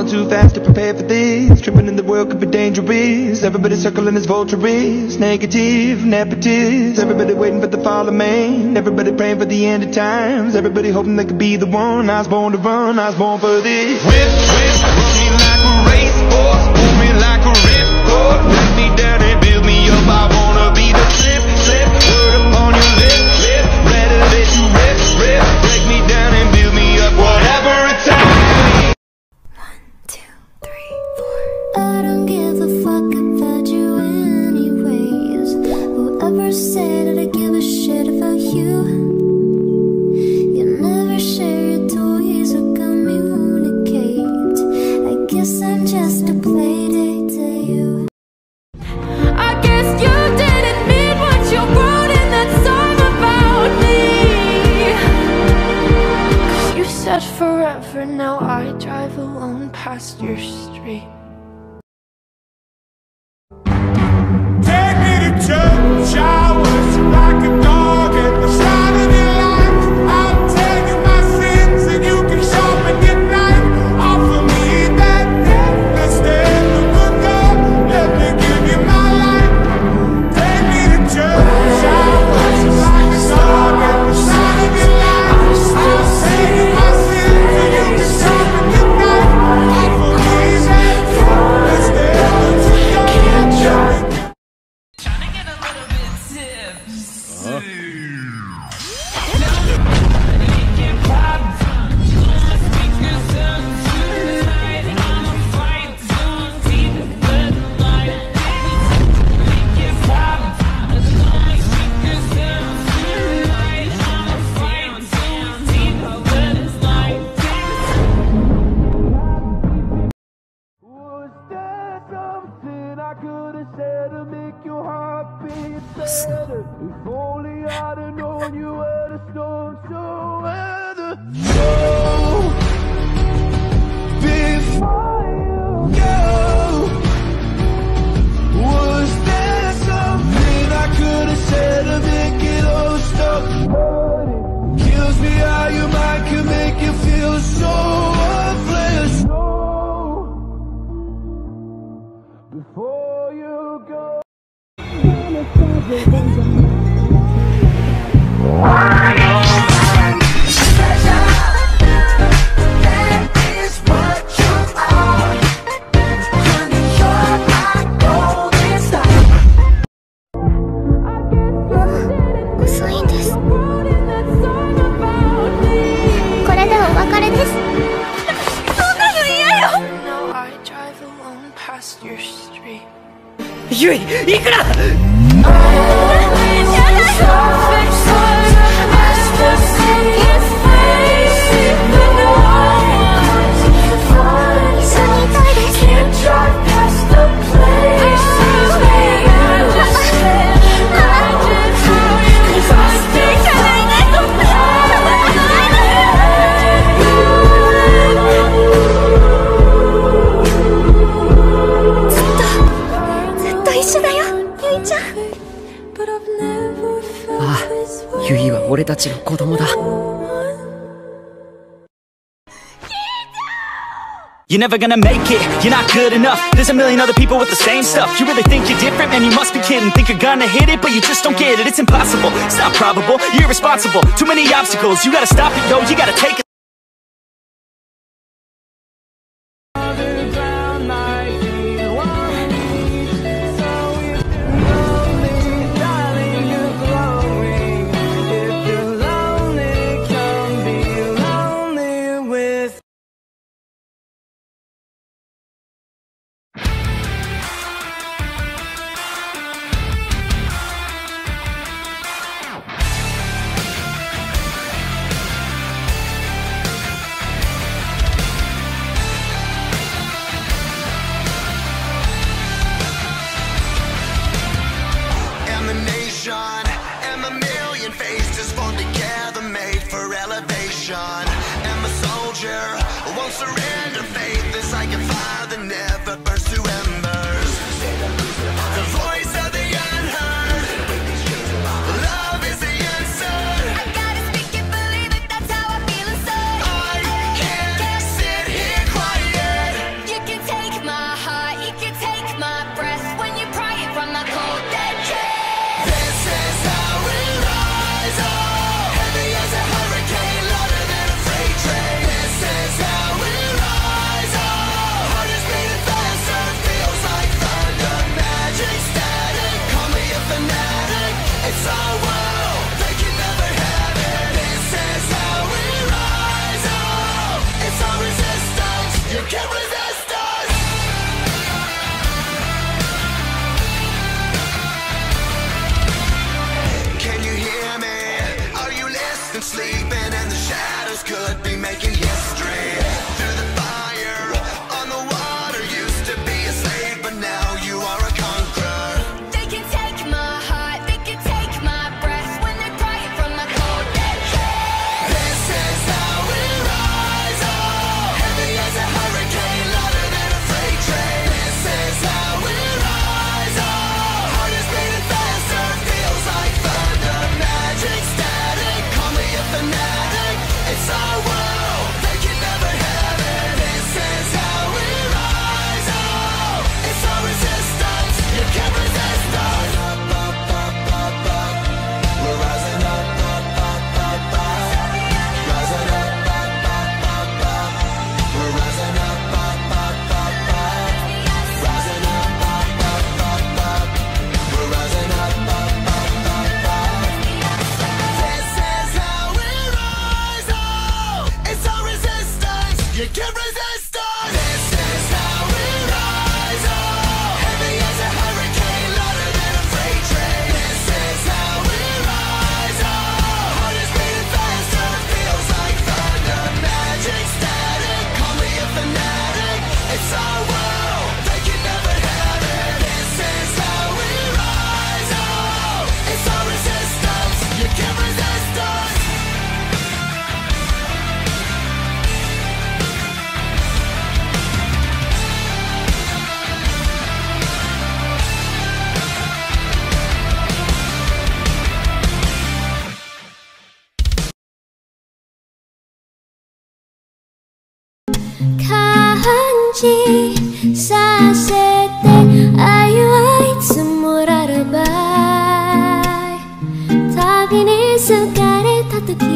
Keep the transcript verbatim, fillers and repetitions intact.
Falling too fast to prepare for this. Tripping in the world could be dangerous. Everybody circling as vultures. Negative, nepotist. Everybody waiting for the fall of man. Everybody praying for the end of times. Everybody hoping they could be the one. I was born to run, I was born for this. Whip, whip, run me like a racehorse. Pull me like a ripcord. Break me down and build me up. I wanna be the slip, slip. Word upon your lip, lip. Ready to let you rip, rip. Break me down and build me up. Whatever it takes. One, two, three, four. I don't give a fuck about you anyways. Whoever said that I give a shit about you? You never share your toys or communicate. I guess I'm just a playdate to you. I guess you didn't mean what you wrote in that song about me. 'Cause you said forever, now I drive alone past your street. Take me to church, I was like a dog at the side of your life. I'll tell you my sins and you can sharpen your knife. Offer me that necklace, stand the good girl, let me give you my life. Take me to church, I was like a dog at the side of your life. I'll tell you my sins and you can sharpen your knife. Offer me that necklace, stand the good girl, let me Trying to get a little bit tipsy. Was there something I could have said to make your heart beat better? If only I'd have known you were the storm to weather. So, before you go, was there something I could have said to make it all stop hurting? Kills me how your mind can make you feel so worthless. No. Before you go. Now I drive alone past your street. ゆい、いくらああ、ゆいは俺たちの子供だ。You're never gonna make it, you're not good enough. There's a million other people with the same stuff. You really think you're different? Man, you must be kidding. Think you're gonna hit it, but you just don't get it. It's impossible, it's not probable, you're irresponsible. Too many obstacles, you gotta stop it, yo, you gotta take it. 急がれた時